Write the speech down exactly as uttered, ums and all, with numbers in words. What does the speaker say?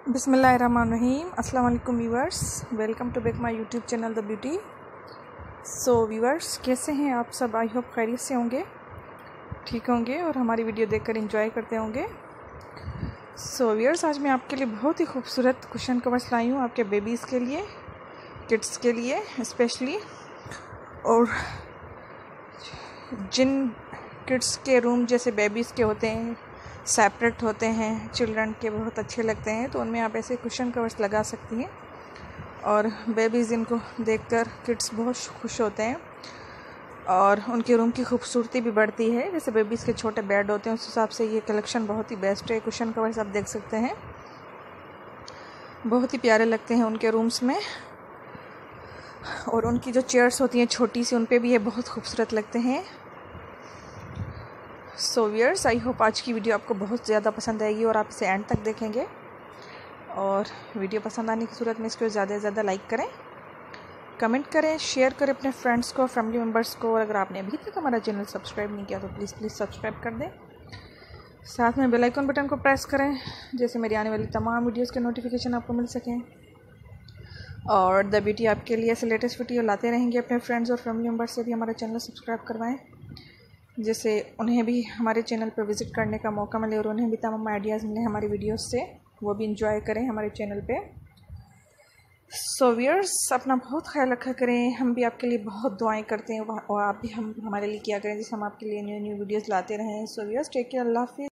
बिस्मिल्लाहिर्रहमानिर्रहीम। अस्सलाम वालेकुम viewers, welcome to back my YouTube channel the beauty. So viewers, कैसे हैं आप सब? आई होप खैरियत से होंगे, ठीक होंगे और हमारी वीडियो देखकर एंजॉय करते होंगे। सो व्यूअर्स, आज मैं आपके लिए बहुत ही खूबसूरत कुशन कवर्स लाई हूँ, आपके बेबीज़ के लिए, किड्स के लिए स्पेशली। और जिन किड्स के रूम जैसे बेबीज़ के होते हैं, सेपरेट होते हैं, चिल्ड्रन के बहुत अच्छे लगते हैं, तो उनमें आप ऐसे कुशन कवर्स लगा सकती हैं और बेबीज़ इनको देखकर किड्स बहुत खुश होते हैं और उनके रूम की खूबसूरती भी बढ़ती है। जैसे बेबीज़ के छोटे बेड होते हैं, उस हिसाब से ये कलेक्शन बहुत ही बेस्ट है। कुशन कवर्स आप देख सकते हैं, बहुत ही प्यारे लगते हैं उनके रूम्स में। और उनकी जो चेयर्स होती हैं छोटी सी, उन पे भी ये बहुत खूबसूरत लगते हैं। सो व्यूअर्स, आई होप आज की वीडियो आपको बहुत ज़्यादा पसंद आएगी और आप इसे एंड तक देखेंगे। और वीडियो पसंद आने की सूरत में इसको ज़्यादा से ज़्यादा लाइक करें, कमेंट करें, शेयर करें अपने फ्रेंड्स को, फैमिली मेम्बर्स को। और अगर आपने अभी तक हमारा चैनल सब्सक्राइब नहीं किया तो प्लीज़ प्लीज़ सब्सक्राइब कर दें। साथ में बेल आइकन बटन को प्रेस करें, जैसे मेरी आने वाली तमाम वीडियोस के नोटिफिकेशन आपको मिल सकें। और द ब्यूटी आपके लिए ऐसे लेटेस्ट वीडियो लाते रहेंगे। अपने फ्रेंड्स और फैमिली मेम्बर्स से भी हमारा चैनल सब्सक्राइब करवाएं, जैसे उन्हें भी हमारे चैनल पर विज़िट करने का मौका मिले और उन्हें भी तमाम आइडियाज़ मिले हमारी वीडियोस से, वो भी इंजॉय करें हमारे चैनल पे। सो व्यूअर्स, अपना बहुत ख्याल रखा करें, हम भी आपके लिए बहुत दुआएं करते हैं और आप भी हम हमारे लिए किया करें, जिससे हम आपके लिए न्यू न्यू वीडियोस लाते रहें। सो व्यूअर्स, टेक केयर, अल्लाह हाफिज़।